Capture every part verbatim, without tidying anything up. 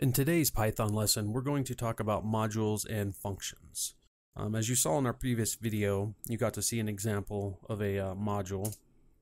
In today's Python lesson, we're going to talk about modules and functions. Um, as you saw in our previous video, you got to see an example of a uh, module.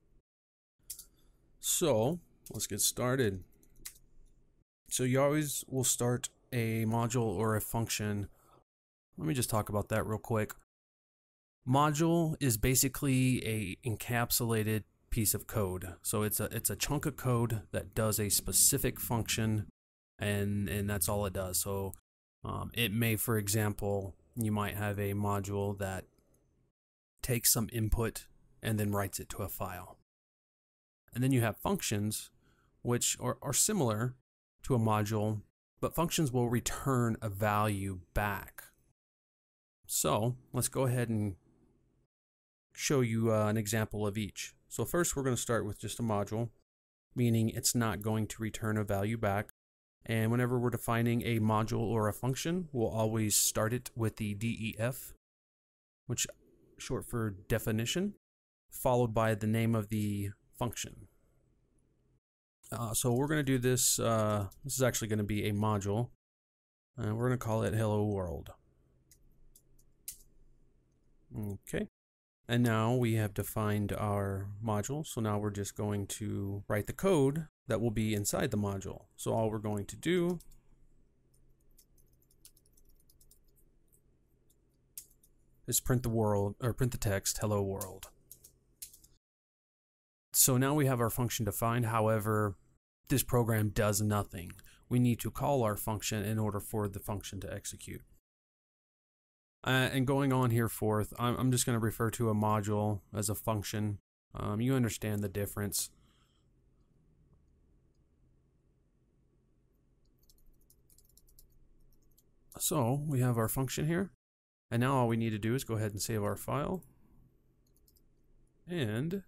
So let's get started. So you always will start a module or a function. Let me just talk about that real quick. Module is basically a encapsulated piece of code. So it's a it's a chunk of code that does a specific function, and and that's all it does. So um, it may, for example, you might have a module that takes some input and then writes it to a file. And then you have functions, which are, are similar to a module, but functions will return a value back. So let's go ahead and show you uh, an example of each. So first we're going to start with just a module, meaning it's not going to return a value back. And whenever we're defining a module or a function, we'll always start it with the D E F, which is short for definition, followed by the name of the function. Uh, so we're going to do this, uh, this is actually going to be a module, and we're going to call it Hello World. Okay. And now we have defined our module, so now we're just going to write the code that will be inside the module. So all we're going to do is print the world, or print the text, hello world. So now we have our function defined. However, this program does nothing. We need to call our function in order for the function to execute. Uh, and going on here forth, I'm, I'm just going to refer to a module as a function. Um, you understand the difference. So we have our function here, and now all we need to do is go ahead and save our file, and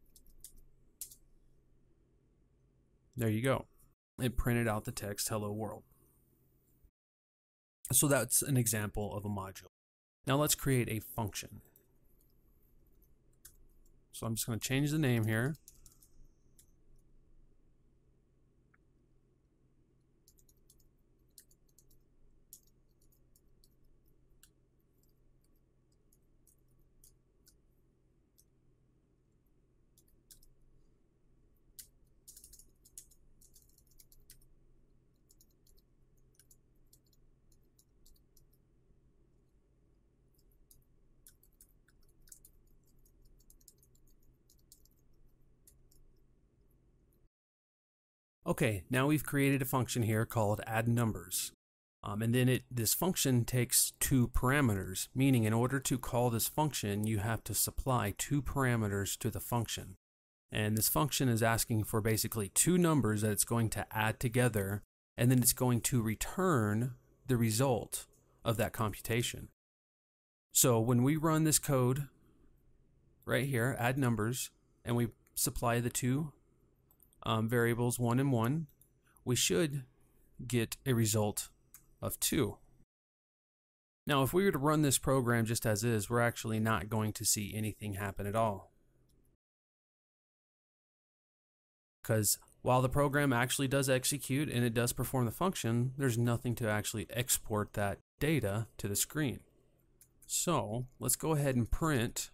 there you go. It printed out the text hello world. So that's an example of a module. Now let's create a function. So I'm just going to change the name here. Okay, now we've created a function here called add numbers. Um, and then it this function takes two parameters, meaning in order to call this function, you have to supply two parameters to the function. And this function is asking for basically two numbers that it's going to add together, and then it's going to return the result of that computation. So when we run this code right here, add numbers, and we supply the two Um, variables one and one, we should get a result of two. Now, if we were to run this program just as is, we're actually not going to see anything happen at all. Because while the program actually does execute and it does perform the function, there's nothing to actually export that data to the screen. So let's go ahead and print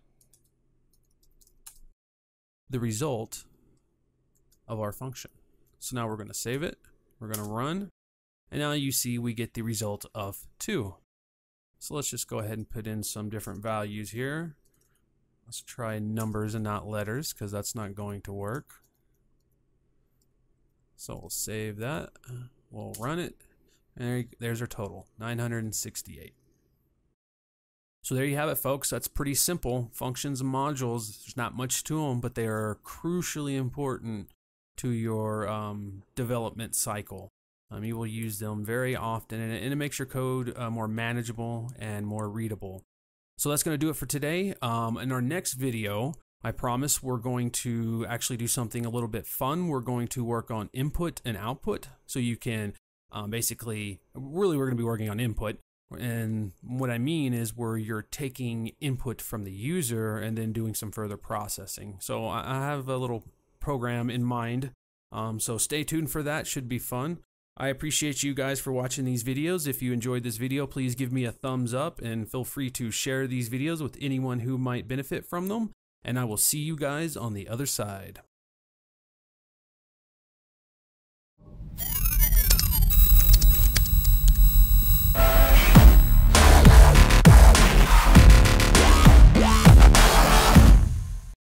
the result of our function. So now we're going to save it, we're going to run, and now you see we get the result of two. So let's just go ahead and put in some different values here. Let's try numbers and not letters, because that's not going to work. So we'll save that, we'll run it, and there's our total, nine hundred sixty-eight. So there you have it, folks. That's pretty simple. Functions and modules, there's not much to them, but they are crucially important to your um, development cycle. Um, you will use them very often, and it, and it makes your code uh, more manageable and more readable. So that's going to do it for today. Um, in our next video, I promise we're going to actually do something a little bit fun. We're going to work on input and output. So you can um, basically, really we're going to be working on input. And what I mean is where you're taking input from the user and then doing some further processing. So I have a little program in mind, um, so stay tuned for that. Should be fun. I appreciate you guys for watching these videos. If you enjoyed this video, please give me a thumbs up and feel free to share these videos with anyone who might benefit from them. And I will see you guys on the other side.